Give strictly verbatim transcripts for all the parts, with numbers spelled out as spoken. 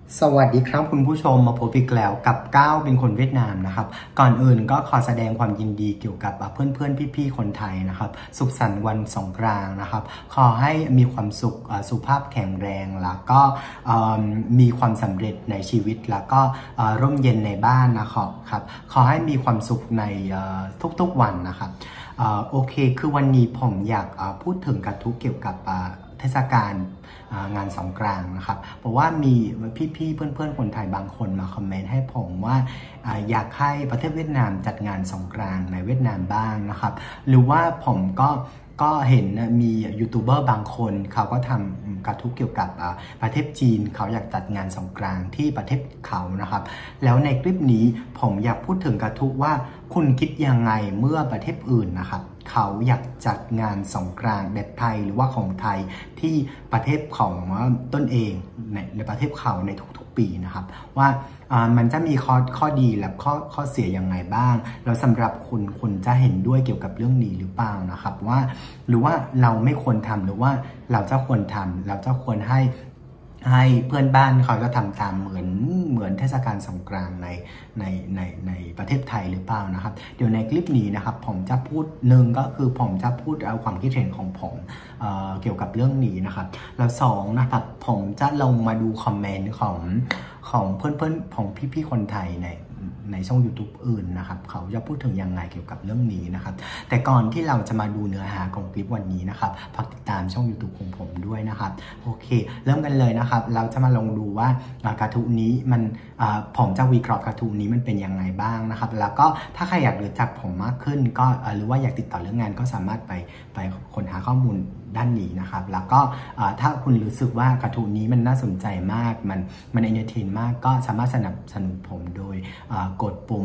สวัสดีครับคุณผู้ชมมาพบอีกแล้วกับก้าวเป็นคนเวียดนามนะครับก่อนอื่นก็ขอแสดงความยินดีเกี่ยวกับเพื่อนเพื่อนพี่ๆคนไทยนะครับสุขสันต์วันสงกรานต์นะครับขอให้มีความสุขสุขภาพแข็งแรงแล้วก็มีความสำเร็จในชีวิตแล้วก็ร่มเย็นในบ้านนะครับครับขอให้มีความสุขในทุกๆวันนะครับโอเคคือวันนี้ผมอยากพูดถึงกระทู้เกี่ยวกับเทศกาลงานสงกรานต์นะครับเพราะว่ามีพี่ๆเพื่อนๆคนไทยบางคนมาคอมเมนต์ให้ผมว่าอยากให้ประเทศเวียดนามจัดงานสงกรานต์ในเวียดนามบ้างนะครับหรือว่าผมก็ก็เห็นมียูทูบเบอร์บางคนเขาก็ทำกระทู้เกี่ยวกับประเทศจีนเขาอยากจัดงานสงกรานต์ที่ประเทศเขานะครับแล้วในคลิปนี้ผมอยากพูดถึงกระทู้ว่าคุณคิดยังไงเมื่อประเทศอื่นนะครับเขาอยากจัดงานสงกรานต์แบบไทยหรือว่าของไทยที่ประเทศของตนเองในในประเทศเขาในทุกๆปีนะครับว่ามันจะมีข้อข้อดีและข้อข้อเสียยังไงบ้างแล้วสำหรับคุณคุณจะเห็นด้วยเกี่ยวกับเรื่องนี้หรือเปล่านะครับว่าหรือว่าเราไม่ควรทำหรือว่าเราจะควรทำเราจะควรให้ให้เพื่อนบ้านเขาจะทำตามเหมือนเหมือนเทศกาลสงกรานต์ในในในในประเทศไทยหรือเปล่านะครับเดี๋ยวในคลิปนี้นะครับผมจะพูดหนึ่งก็คือผมจะพูดเอาความคิดเห็นของผม เอ่อ เกี่ยวกับเรื่องนี้นะครับแล้วสองนะครับผมจะลงมาดูคอมเมนต์ของของเพื่อนๆของพี่ๆคนไทยในในช่อง YouTube อื่นนะครับเขาจะพูดถึงยังไงเกี่ยวกับเรื่องนี้นะครับแต่ก่อนที่เราจะมาดูเนื้อหาของคลิปวันนี้นะครับฝากติดตามช่อง YouTube ของผมด้วยนะครับโอเคเริ่มกันเลยนะครับเราจะมาลองดูว่าการ์ตูนนี้มันผมจะวิเคราะห์การ์ตูนนี้มันเป็นยังไงบ้างนะครับแล้วก็ถ้าใครอยากรู้จักผมมากขึ้นก็หรือว่าอยากติดต่อเรื่องงานก็สามารถไปไปค้นหาข้อมูลด้านนี้นะครับแล้วก็ถ้าคุณรู้สึกว่าการ์ตูนนี้มันน่าสนใจมากมันมันเอนเตอร์เทนมากก็สามารถสนับสนุนผมโดยกดปุ่ม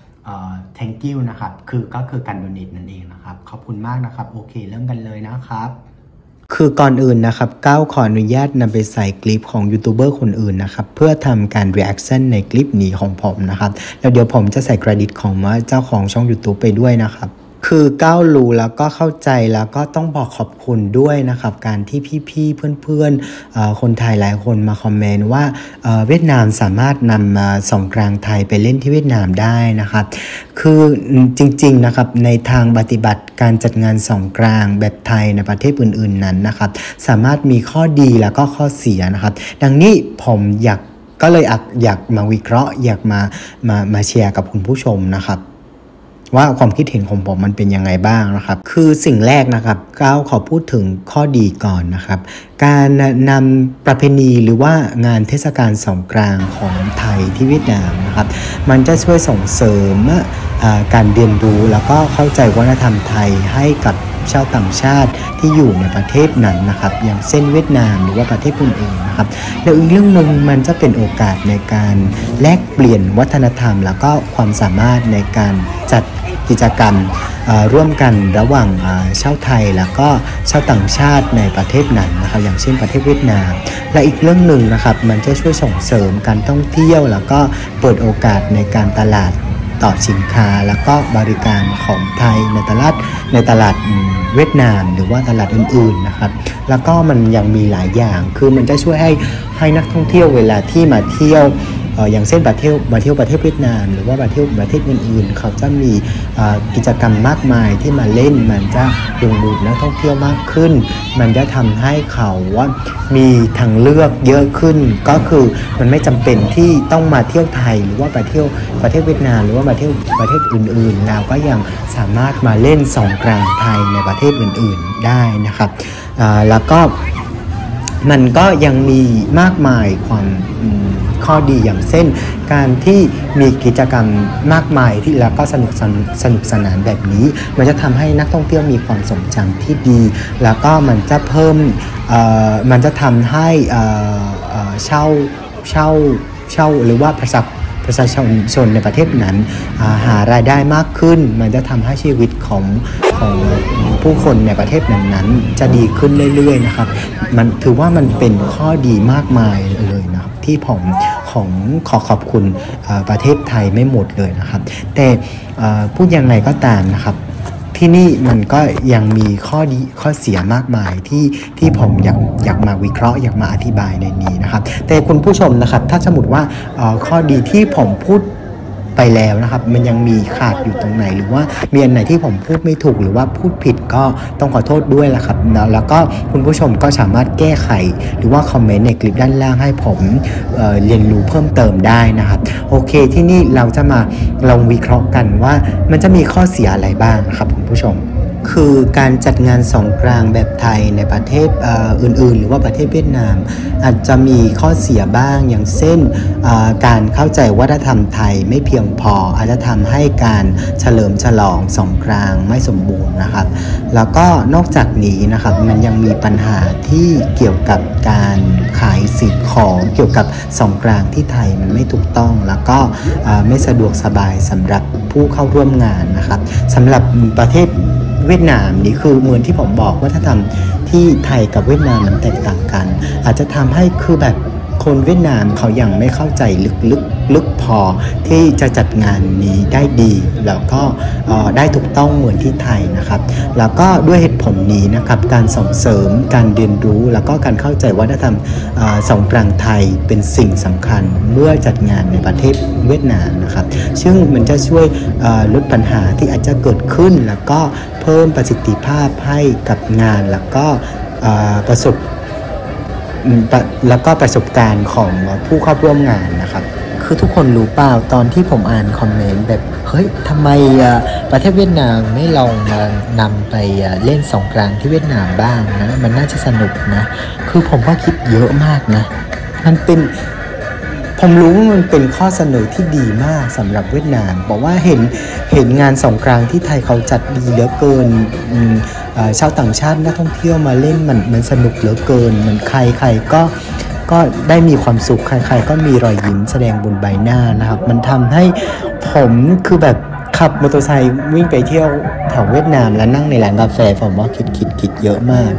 thank you นะครับคือก็คือการ donate นั่นเองนะครับขอบคุณมากนะครับโอเคเริ่มกันเลยนะครับคือก่อนอื่นนะครับก้าวขออนุญาตนำไปใส่คลิปของยูทูบเบอร์คนอื่นนะครับเพื่อทำการ reaction ในคลิปนี้ของผมนะครับแล้วเดี๋ยวผมจะใส่เครดิตของเจ้าของช่อง YouTube ไปด้วยนะครับคือก้าวรู้แล้วก็เข้าใจแล้วก็ต้องบอกขอบคุณด้วยนะครับการที่พี่ๆเพื่อนๆคนไทยหลายคนมาคอมเมนต์ว่าเวียดนามสามารถนำสงกรานต์ไทยไปเล่นที่เวียดนามได้นะครับคือจริงๆนะครับในทางปฏิบัติการจัดงานสงกรานต์แบบไทยในประเทศอื่นๆนั้นนะครับสามารถมีข้อดีแล้วก็ข้อเสียนะครับดังนี้ผมอยากก็เลยอยากมาวิเคราะห์อยากมามามาแชร์กับคุณผู้ชมนะครับว่าความคิดเห็นของผมมันเป็นยังไงบ้างนะครับคือสิ่งแรกนะครับก้าวขอพูดถึงข้อดีก่อนนะครับการนำประเพณีหรือว่างานเทศกาลสงกรานต์ของไทยที่เวียดนามนะครับมันจะช่วยส่งเสริมการเรียนรู้แล้วก็เข้าใจวัฒนธรรมไทยให้กับชาวต่างชาติที่อยู่ในประเทศนั้นนะครับอย่างเช่นเวียดนามหรือว่าประเทศอื่นๆนะครับแล้วอีกเรื่องหนึ่งมันจะเป็นโอกาสในการแลกเปลี่ยนวัฒนธรรมแล้วก็ความสามารถในการจัดกิจกรรมร่วมกันระหว่างชาวไทยแล้วก็ชาวต่างชาติในประเทศนั้นนะครับอย่างเช่นประเทศเวียดนามและอีกเรื่องหนึ่งนะครับมันจะช่วยส่งเสริมการท่องเที่ยวแล้วก็เปิดโอกาสในการตลาดต่อสินค้าแล้วก็บริการของไทยในตลาดในตลาดเวียดนามหรือว่าตลาดอื่นๆนะครับแล้วก็มันยังมีหลายอย่างคือมันจะช่วยให้ให้นักท่องเที่ยวเวลาที่มาเที่ยวอย่างเช่นประเทศมาเที่ยวประเทศเวียดนามหรือว่าประเทศประเทศอื่นๆเขาจะมีกิจกรรมมากมายที่มาเล่นมันจะดึงดูดนักท่องเที่ยวมากขึ้นมันจะทำให้เขาว่ามีทางเลือกเยอะขึ้นก็คือมันไม่จำเป็นที่ต้องมาเที่ยวไทยหรือว่าไปเที่ยวประเทศเวียดนามหรือว่ามาเที่ยวประเทศอื่นๆแล้วก็ยังสามารถมาเล่นสงกรานต์ไทยในประเทศอื่นๆได้นะครับแล้วก็มันก็ยังมีมากมายความข้อดีอย่างเช่นการที่มีกิจกรรมมากมายที่แล้วก็สนุกสนุกสนานแบบนี้มันจะทำให้นักท่องเที่ยวมีความทรงจำที่ดีแล้วก็มันจะเพิ่มมันจะทำให้เช่าเช่าเช่าหรือว่าประชาประชาชนในประเทศนั้นหารายได้มากขึ้นมันจะทำให้ชีวิตของของผู้คนในประเทศนั้นๆจะดีขึ้นเรื่อยๆนะครับมันถือว่ามันเป็นข้อดีมากมายเลยนะครับที่ผมของขอขอบคุณประเทศไทยไม่หมดเลยนะครับแต่พูดยังไงก็ตามนะครับทที่นี่มันก็ยังมีข้อดีข้อเสียมากมายที่ที่ผมอยากอยากมาวิเคราะห์อยากมาอธิบายในนี้นะครับแต่คุณผู้ชมนะครับถ้าสมมติว่าข้อดีที่ผมพูดไปแล้วนะครับมันยังมีขาดอยู่ตรงไหนหรือว่ามีอันไหนที่ผมพูดไม่ถูกหรือว่าพูดผิดก็ต้องขอโทษด้วยละครับแล้วก็คุณผู้ชมก็สามารถแก้ไขหรือว่าคอมเมนต์ในคลิปด้านล่างให้ผมเอ่อเรียนรู้เพิ่มเติมได้นะครับโอเคที่นี่เราจะมาลองวิเคราะห์กันว่ามันจะมีข้อเสียอะไรบ้างนะครับคุณผู้ชมคือการจัดงานสงกรานต์แบบไทยในประเทศอื่นๆหรือว่าประเทศเวียดนามอาจจะมีข้อเสียบ้างอย่างเช่นการเข้าใจวัฒนธรรมไทยไม่เพียงพออาจจะทำให้การเฉลิมฉลองสงกรานต์ไม่สมบูรณ์นะครับแล้วก็นอกจากนี้นะครับมันยังมีปัญหาที่เกี่ยวกับการขายสิ่งของเกี่ยวกับสงกรานต์ที่ไทยมันไม่ถูกต้องแล้วก็ไม่สะดวกสบายสำหรับผู้เข้าร่วมงานนะครับสำหรับประเทศเวียดนามนี่คือเหมือนที่ผมบอกว่าถ้าทำที่ไทยกับเวียดนามมันแตกต่างกันอาจจะทำให้คือแบบคนเวียดนามเขายังไม่เข้าใจลึกๆลึกพอที่จะจัดงานนี้ได้ดีแล้วก็ได้ถูกต้องเหมือนที่ไทยนะครับแล้วก็ด้วยเหตุผลนี้นะครับการส่งเสริมการเรียนรู้แล้วก็การเข้าใจวัฒนธรรมสงกรานต์ไทยเป็นสิ่งสำคัญเมื่อจัดงานในประเทศเวียดนามนะครับซึ่งมันจะช่วยลดปัญหาที่อาจจะเกิดขึ้นแล้วก็เพิ่มประสิทธิภาพให้กับงานแล้วก็ประสบแล้วก็ประสบการณ์ของผู้เข้าร่วมงานนะครับคือทุกคนรู้เปล่าตอนที่ผมอ่านคอมเมนต์แบบเฮ้ยทำไมประเทศเวียดนามไม่ลองมานำไปเล่นสงกรานต์ที่เวียดนามบ้างนะมันน่าจะสนุกนะคือผมก็คิดเยอะมากนะมันเป็นผมรู้ว่ามันเป็นข้อเสนอที่ดีมากสำหรับเวียดนามบอกว่าเห็นเห็นงานสงกรานต์ที่ไทยเขาจัดดีเหลือเกินชาวต่างชาตินักท่องเที่ยวมาเล่นมันมันสนุกเหลือเกินมันใครใครก็ก็ได้มีความสุขใครๆก็มีรอยยิ้มแสดงบนใบหน้านะครับมันทำให้ผมคือแบบขับมอเตอร์ไซค์วิ่งไปเที่ยวแถวเวียดนามแล้วนั่งในร้านกาแฟผมว่าคิดคิดคิดเยอะมาก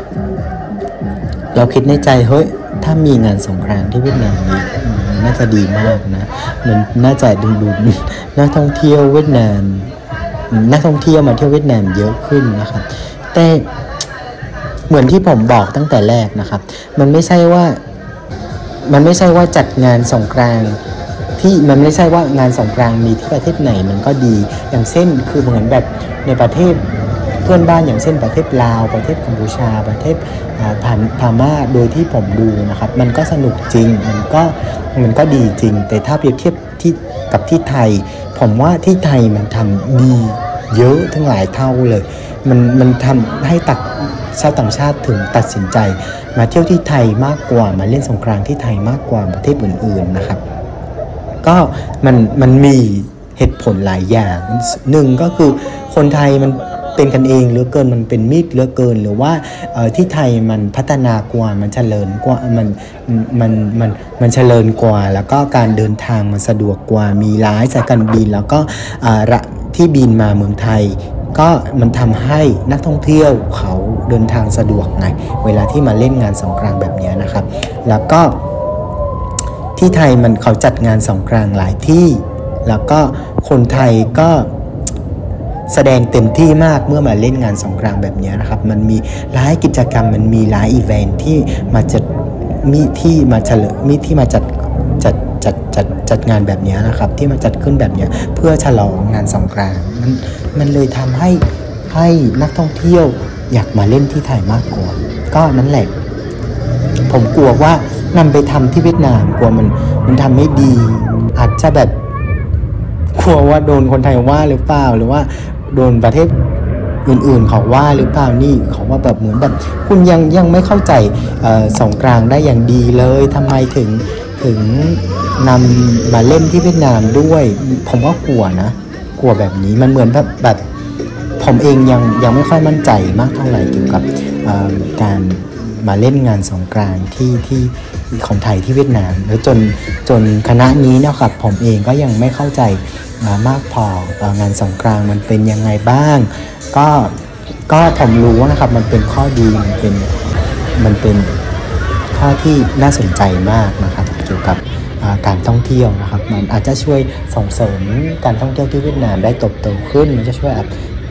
เราคิดในใจเฮ้ยถ้ามีงานสงกรานต์ที่เวียดนามนี้น่าจะดีมากนะมันน่าจะดึงดูดนักท่องเที่ยวเวียดนามนักท่องเที่ยวมาเที่ยวเวียดนามเยอะขึ้นนะครับแต่เหมือนที่ผมบอกตั้งแต่แรกนะครับมันไม่ใช่ว่ามันไม่ใช่ว่าจัดงานสงกรานต์ที่มันไม่ใช่ว่างานสงกรานต์มีที่ประเทศไหนมันก็ดีอย่างเช่นคือเหมือนแบบในประเทศเพื่อนบ้านอย่างเช่นประเทศลาวประเทศกัมพูชาประเทศพม่าโดยที่ผมดูนะครับมันก็สนุกจริงมันก็มันก็ดีจริงแต่ถ้าเปรียบเทียบที่กับที่ไทยผมว่าที่ไทยมันทำดีเยอะทั้งหลายเท่าเลยมันมันทำให้ตัดชาวต่างชาติถึงตัดสินใจมาเที่ยวที่ไทยมากกว่ามาเล่นสงกรานต์ที่ไทยมากกว่าประเทศอื่นๆนะครับก็มันมันมีเหตุผลหลายอย่างหนึ่งก็คือคนไทยมันเป็นกันเองเหลือเกินมันเป็นมิตรเหลือเกินหรือว่าที่ไทยมันพัฒนากว่ามันเจริญกว่ามันมันมันมันเจริญกว่าแล้วก็การเดินทางมันสะดวกกว่ามีหลายสายการบินแล้วก็ที่บินมาเมืองไทยก็มันทำให้นักท่องเที่ยวเขาเดินทางสะดวกไงเวลาที่มาเล่นงานสงกรานต์แบบนี้นะครับแล้วก็ที่ไทยมันเขาจัดงานสงกรานต์หลายที่แล้วก็คนไทยก็แสดงเต็มที่มากเมื่อมาเล่นงานสงกรานต์แบบนี้นะครับมันมีหลายกิจกรรมมันมีหลายอีเวนท์ที่มาจัดมีที่มาเฉลิมมีที่มาจัดจัดจัดจัดจัดงานแบบนี้นะครับที่มาจัดขึ้นแบบนี้เพื่อฉลองงานสงกรานต์มันมันเลยทำให้ให้นักท่องเที่ยวอยากมาเล่นที่ไทยมากกว่าก็นั่นแหละผมกลัวว่านำไปทำที่เวียดนามกลัวมันมันทำไม่ดีอาจจะแบบกลัวว่าโดนคนไทยว่าหรือเปล่าหรือว่าโดนประเทศอื่นๆเขาว่าหรือเปล่านี่เขาว่าแบบเหมือนแบบคุณยังยังไม่เข้าใจสงกรานต์ได้อย่างดีเลยทำไมถึงถึงนำมาเล่นที่เวียดนามด้วยผมก็กลัวนะกลัวแบบนี้มันเหมือนแบบแบบผมเองยังยังไม่ค่อยมั่นใจมากเท่าไหร่เกี่ยวกับการมาเล่นงานสงกรานต์ที่ที่ของไทยที่เวียดนามแล้วจนจนคณะนี้นะครับผมเองก็ยังไม่เข้าใจมากพองานสงกรานต์มันเป็นยังไงบ้างก็ก็ผมรู้นะครับมันเป็นข้อดีมันเป็นมันเป็นข้อที่น่าสนใจมากนะครับเกี่ยวกับการท่องเที่ยวนะครับมันอาจจะช่วยส่งเสริมการท่องเที่ยวที่เวียดนามได้เติบโตขึ้นมันจะช่วย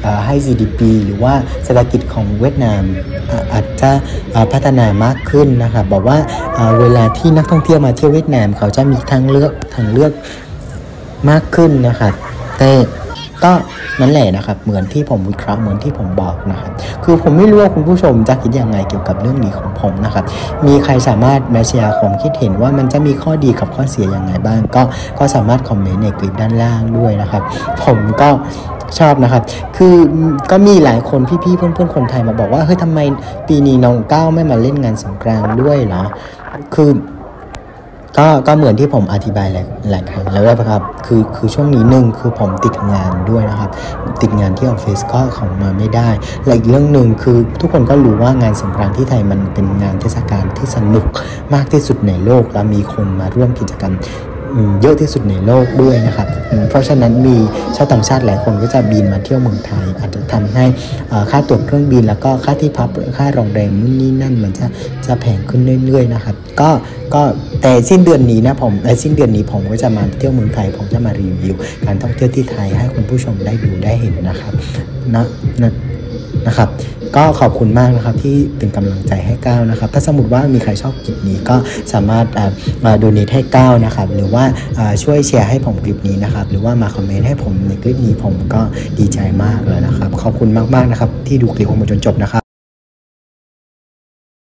ให้ จี ดี พี หรือว่าเศรษฐกิจของเวียดนามอาจจะพัฒนามากขึ้นนะครับบอกว่าเวลาที่นักท่องเที่ยวมาเที่ยวเวียดนามเขาจะมีทางเลือกทางเลือกมากขึ้นนะครับแต่ก็นั่นแหละนะครับเหมือนที่ผมวิเคราะห์เหมือนที่ผมบอกนะครับคือผมไม่รู้ว่าคุณผู้ชมจะคิดยังไงเกี่ยวกับเรื่องนี้ของผมนะครับมีใครสามารถมาแชร์ความคิดเห็นว่ามันจะมีข้อดีกับข้อเสียยังไงบ้างก็ก็สามารถคอมเมนต์ในคลิปด้านล่างด้วยนะครับผมก็ชอบนะครับคือก็มีหลายคนพี่ๆเพื่อนๆคนไทยมาบอกว่าเฮ้ยทำไมปีนี้น้องก้าวไม่มาเล่นงานสงกรานต์ด้วยเหรอคือก็ก็เหมือนที่ผมอธิบายหลายหลายครั้งแล้วนะครับคือคือช่วงนี้หนึ่งคือผมติดงานด้วยนะครับติดงานที่ออฟฟิศก็ของมาไม่ได้และอีกเรื่องหนึ่งคือทุกคนก็รู้ว่างานสงกรานต์ที่ไทยมันเป็นงานเทศกาลที่สนุกมากที่สุดในโลกและมีคนมาร่วมกิจกรรมเยอะที่สุดในโลกด้วยนะครับเพราะฉะนั้นมีชาวต่างชาติหลายคนก็จะบินมาเที่ยวเมืองไทยอาจจะทำให้ค่าตั๋วเครื่องบินแล้วก็ค่าที่พักค่าโรงแรมนู่นนี่นั่นมันจะจะแพงขึ้นเรื่อยๆนะครับก็ก็แต่สิ้นเดือนนี้นะผมในสิ้นเดือนนี้ผมก็จะมาเที่ยวเมืองไทยผมจะมารีวิวการท่องเที่ยวที่ไทยให้คุณผู้ชมได้ดูได้เห็นนะครับนะนะนะครับก็ขอบคุณมากนะครับที่เป็นกำลังใจให้ก้าวนะครับถ้าสมมติว่ามีใครชอบคลิปนี้ก็สามารถมาโดเนทให้ก้าวนะครับหรือว่าช่วยแชร์ให้ผมคลิปนี้นะครับหรือว่ามาคอมเมนต์ให้ผมในคลิปนี้ผมก็ดีใจมากเลยนะครับขอบคุณมากๆนะครับที่ดูคลิปผมจนจบนะครับ